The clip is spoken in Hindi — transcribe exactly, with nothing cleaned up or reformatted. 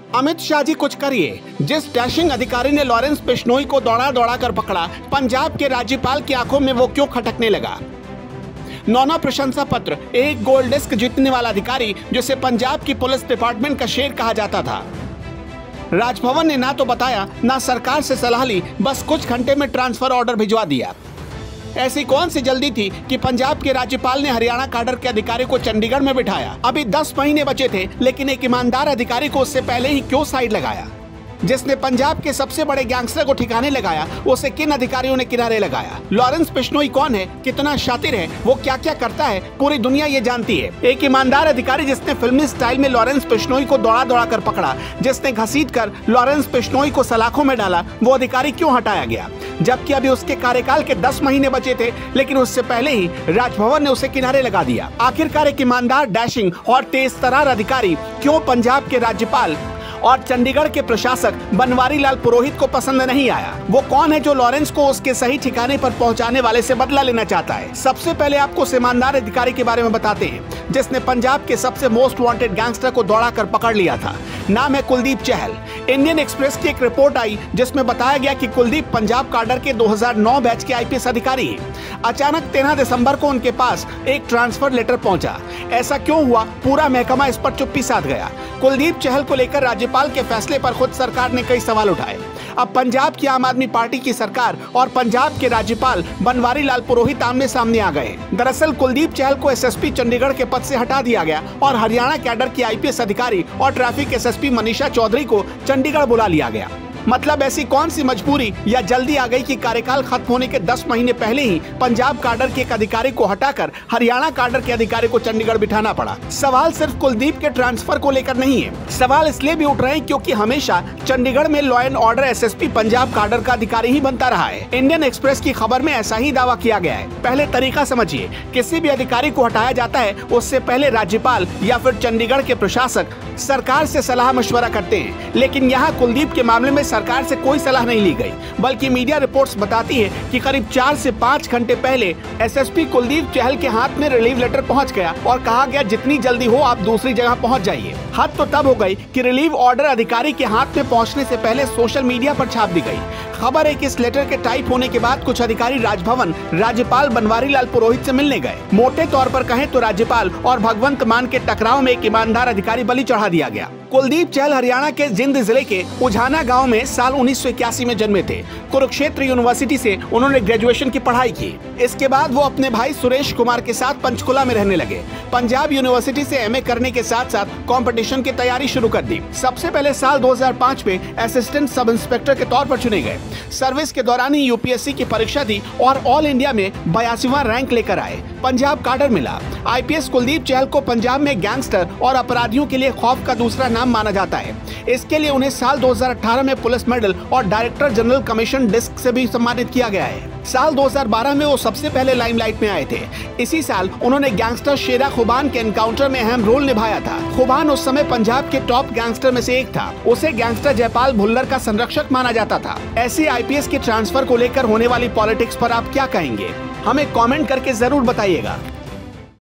अमित शाह जी कुछ करिए। जिस डैशिंग अधिकारी ने लॉरेंस बिश्नोई को दौड़ा दौड़ा कर पकड़ा, पंजाब के राज्यपाल की आंखों में वो क्यों खटकने लगा? नौना प्रशंसा पत्र, एक गोल्ड डिस्क जीतने वाला अधिकारी जिसे पंजाब की पुलिस डिपार्टमेंट का शेर कहा जाता था। राजभवन ने ना तो बताया ना सरकार से सलाह ली, बस कुछ घंटे में ट्रांसफर ऑर्डर भिजवा दिया। ऐसी कौन सी जल्दी थी कि पंजाब के राज्यपाल ने हरियाणा काडर के अधिकारी को चंडीगढ़ में बिठाया? अभी दस महीने बचे थे, लेकिन एक ईमानदार अधिकारी को उससे पहले ही क्यों साइड लगाया? जिसने पंजाब के सबसे बड़े गैंगस्टर को ठिकाने लगाया, उसे किन अधिकारियों ने किनारे लगाया? लॉरेंस बिश्नोई कौन है, कितना शातिर है, वो क्या क्या करता है, पूरी दुनिया ये जानती है। एक ईमानदार अधिकारी जिसने फिल्मी स्टाइल में लॉरेंस बिश्नोई को दौड़ा दौड़ा कर पकड़ा, जिसने घसीट कर लॉरेंस बिश्नोई को सलाखों में डाला, वो अधिकारी क्यों हटाया गया? जबकि अभी उसके कार्यकाल के दस महीने बचे थे, लेकिन उससे पहले ही राजभवन ने उसे किनारे लगा दिया। आखिरकार एक ईमानदार, डैशिंग और तेज तर्रार अधिकारी क्यों पंजाब के राज्यपाल और चंडीगढ़ के प्रशासक बनवारी लाल पुरोहित को पसंद नहीं आया? वो कौन है जो लॉरेंस को उसके सही ठिकाने पर पहुंचाने वाले से बदला लेना चाहता है? सबसे पहले आपको उस ईमानदार अधिकारी के बारे में बताते हैं जिसने पंजाब के सबसे मोस्ट वांटेड गैंगस्टर को दौड़ा कर पकड़ लिया था। नाम है कुलदीप चहल। इंडियन एक्सप्रेस की एक रिपोर्ट आई जिसमें बताया गया कि कुलदीप पंजाब काडर के दो हज़ार नौ बैच के आईपीएस अधिकारी हैं। अचानक तेरह दिसंबर को उनके पास एक ट्रांसफर लेटर पहुंचा। ऐसा क्यों हुआ, पूरा महकमा इस पर चुप्पी साध गया। कुलदीप चहल को लेकर राज्यपाल के फैसले पर खुद सरकार ने कई सवाल उठाए। अब पंजाब की आम आदमी पार्टी की सरकार और पंजाब के राज्यपाल बनवारी लाल पुरोहित आमने सामने आ गए। दरअसल कुलदीप चहल को एसएसपी चंडीगढ़ के पद से हटा दिया गया और हरियाणा कैडर की आईपीएस अधिकारी और ट्रैफिक एसएसपी मनीषा चौधरी को चंडीगढ़ बुला लिया गया। मतलब ऐसी कौन सी मजबूरी या जल्दी आ गई कि कार्यकाल खत्म होने के दस महीने पहले ही पंजाब काडर के एक अधिकारी को हटाकर हरियाणा काडर के अधिकारी को चंडीगढ़ बिठाना पड़ा? सवाल सिर्फ कुलदीप के ट्रांसफर को लेकर नहीं है। सवाल इसलिए भी उठ रहे हैं क्योंकि हमेशा चंडीगढ़ में law and order SSP Punjab cadre का अधिकारी ही बनता रहा है। इंडियन एक्सप्रेस की खबर में ऐसा ही दावा किया गया है। पहले तरीका समझिए, किसी भी अधिकारी को हटाया जाता है उससे पहले राज्यपाल या फिर चंडीगढ़ के प्रशासक सरकार से सलाह मशवरा करते हैं, लेकिन यहाँ कुलदीप के मामले में सरकार से कोई सलाह नहीं ली गई, बल्कि मीडिया रिपोर्ट्स बताती है कि करीब चार से पाँच घंटे पहले एसएसपी कुलदीप चहल के हाथ में रिलीव लेटर पहुंच गया और कहा गया जितनी जल्दी हो आप दूसरी जगह पहुंच जाइए। हद तो तब हो गई कि रिलीव ऑर्डर अधिकारी के हाथ में पहुंचने से पहले सोशल मीडिया पर छाप दी गई। खबर है कि इस लेटर के टाइप होने के बाद कुछ अधिकारी राजभवन राज्यपाल बनवारी लाल पुरोहित से मिलने गए। मोटे तौर पर कहें तो राज्यपाल और भगवंत मान के टकराव में एक ईमानदार अधिकारी बलि चढ़ा दिया गया। कुलदीप चहल हरियाणा के जिंद जिले के उझाना गांव में साल उन्नीस सौ इक्यासी में जन्मे थे। कुरुक्षेत्र यूनिवर्सिटी से उन्होंने ग्रेजुएशन की पढ़ाई की। इसके बाद वो अपने भाई सुरेश कुमार के साथ पंचकुला में रहने लगे। पंजाब यूनिवर्सिटी से एमए करने के साथ साथ कंपटीशन की तैयारी शुरू कर दी। सबसे पहले साल दो हज़ार पाँच में असिस्टेंट सब इंस्पेक्टर के तौर पर चुने गए। सर्विस के दौरान ही यूपीएससी की परीक्षा दी और ऑल इंडिया में बयासीवां रैंक लेकर आए। पंजाब काडर मिला। आईपीएस कुलदीप चहल को पंजाब में गैंगस्टर और अपराधियों के लिए खौफ का दूसरा नाम माना जाता है। इसके लिए उन्हें साल दो हज़ार अठारह में पुलिस मेडल और डायरेक्टर जनरल कमीशन डिस्क से भी सम्मानित किया गया है। साल दो हज़ार बारह में वो सबसे पहले लाइमलाइट में आए थे। इसी साल उन्होंने गैंगस्टर शेरा खुबान के एनकाउंटर में अहम रोल निभाया था। खुबान उस समय पंजाब के टॉप गैंगस्टर में से एक था। उसे गैंगस्टर जयपाल भुल्लर का संरक्षक माना जाता था। ऐसे आईपीएस के ट्रांसफर को लेकर होने वाली पॉलिटिक्स पर आप क्या कहेंगे? हमें कमेंट करके जरूर बताइएगा।